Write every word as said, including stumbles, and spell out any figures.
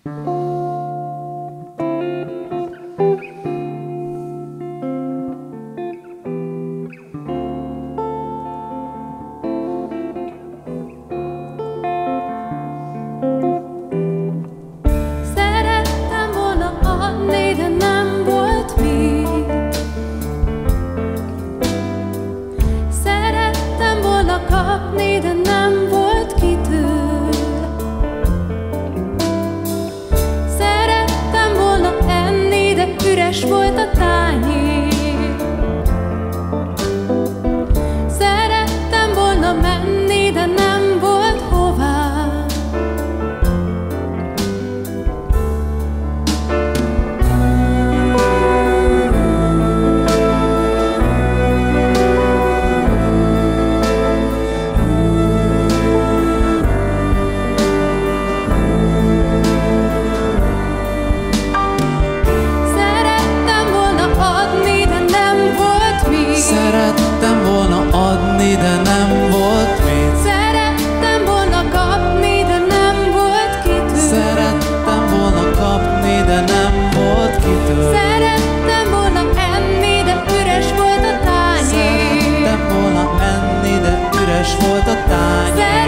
De nem volt kitől. Szerettem volna enni, de üres volt a tányér. Szerettem volna menni, de nem volt hová. Szerettem volna adni, de nem volt mit. Szerettem volna kapni, de nem volt kitől. Szerettem volna kapni, de nem volt kitől. Szerettem volna enni, de üres volt a tányér. Szerettem volna enni, de üres volt a tányér.